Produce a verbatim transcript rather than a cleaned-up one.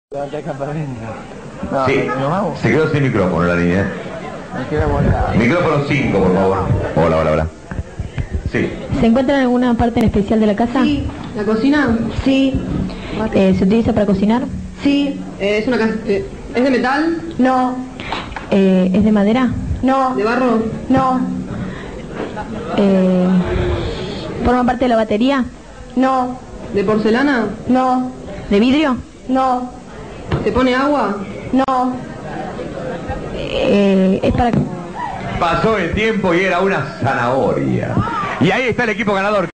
No, sí, se quedó sin micrófono la niña. Micrófono cinco, por favor. Hola, hola, hola. Sí. ¿Se encuentra en alguna parte en especial de la casa? Sí. ¿La cocina? Sí. Eh, ¿Se utiliza para cocinar? Sí. Eh, ¿Es una ca- eh, ¿Es de metal? No. Eh, ¿Es de madera? No. ¿De barro? No. Eh, ¿Forma parte de la batería? No. ¿De porcelana? No. ¿De vidrio? No. ¿Se pone agua? No. Eh, ¿Es para...? Pasó el tiempo y era una zanahoria. Y ahí está el equipo ganador.